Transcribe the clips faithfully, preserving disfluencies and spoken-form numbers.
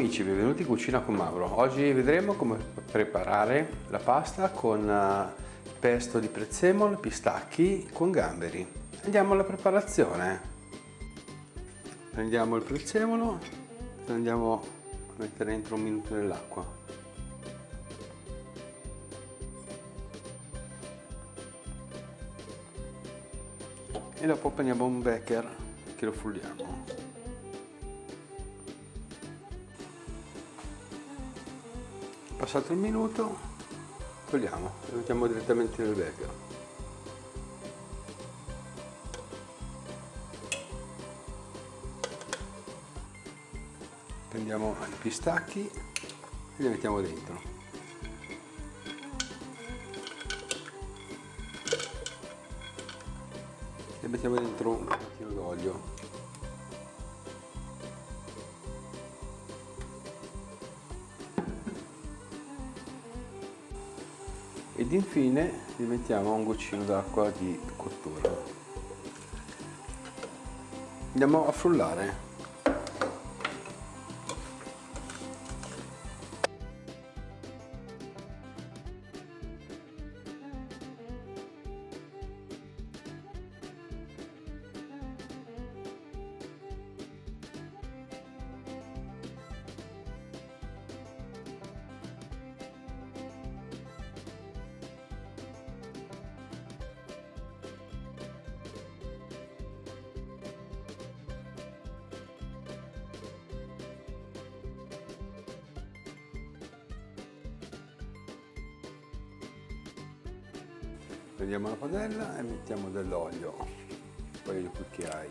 amici, benvenuti in Cucina con Mauro. Oggi vedremo come preparare la pasta con pesto di prezzemolo, pistacchi con gamberi. Andiamo alla preparazione. Prendiamo il prezzemolo e andiamo a mettere dentro un minuto nell'acqua. E dopo prendiamo un becker che lo frulliamo. Passato il minuto, togliamo e lo mettiamo direttamente nel becker. Prendiamo i pistacchi e li mettiamo dentro. E mettiamo dentro un pochino d'olio. Ed infine gli mettiamo un goccino d'acqua di cottura. Andiamo a frullare. Prendiamo la padella e mettiamo dell'olio, un paio di cucchiai.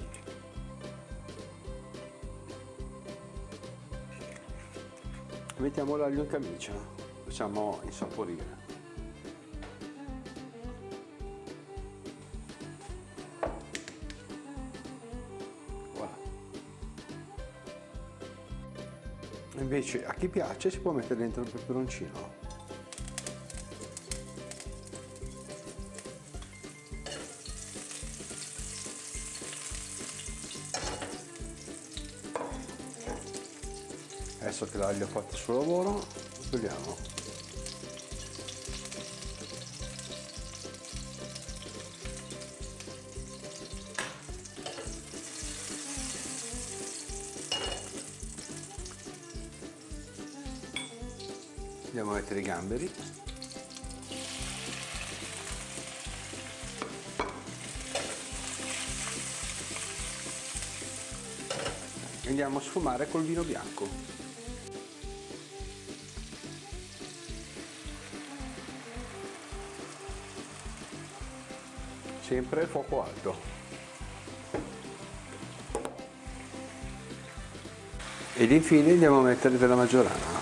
E mettiamo l'aglio in camicia, facciamo insaporire. Voilà. Invece a chi piace si può mettere dentro il peperoncino. Adesso che l'aglio ha fatto il suo lavoro, lo togliamo. Andiamo a mettere i gamberi. Andiamo a sfumare col vino bianco. Sempre a fuoco alto. Ed infine andiamo a mettere della maggiorana.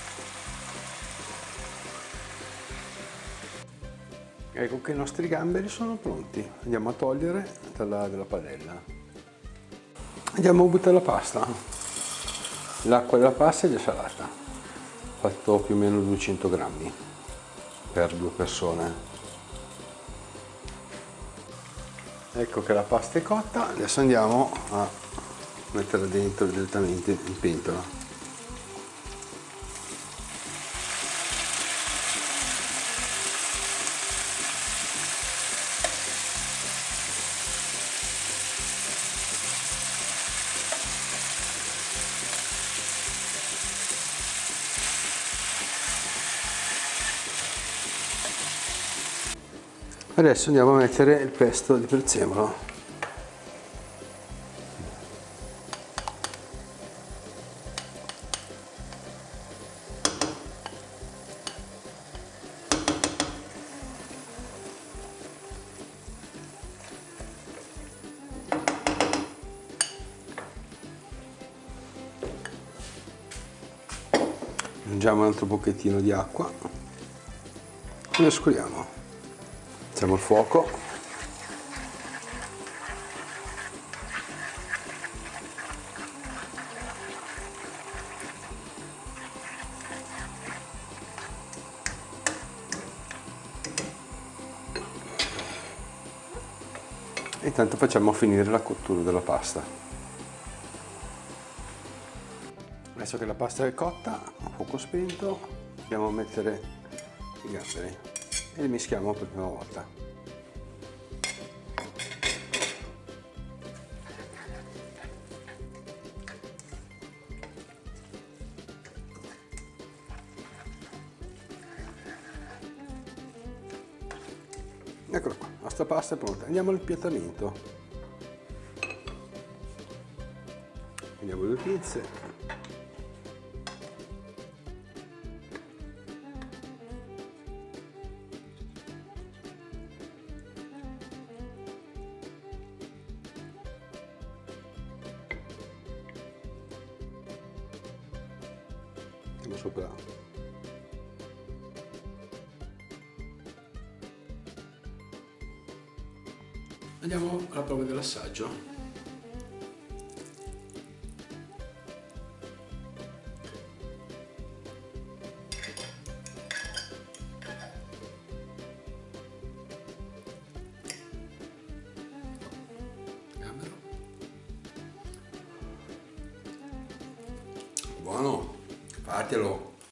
Ecco che i nostri gamberi sono pronti. Andiamo a togliere dalla, dalla padella. Andiamo a buttare la pasta. L'acqua della pasta è già salata. Ho fatto più o meno duecento grammi per due persone. Ecco che la pasta è cotta, adesso andiamo a metterla dentro direttamente in pentola. Adesso andiamo a mettere il pesto di prezzemolo. Aggiungiamo un altro pochettino di acqua e mescoliamo. Mettiamo il fuoco. E intanto facciamo finire la cottura della pasta. Adesso Adesso che la pasta è cotta, a fuoco spento, andiamo a mettere i gamberi e li mischiamo per la prima volta. Eccolo qua, la nostra pasta è pronta. Andiamo al piattamento. Prendiamo due pinze. Andiamo sopra. Andiamo alla prova dell'assaggio. Gambero. Buono, fatelo.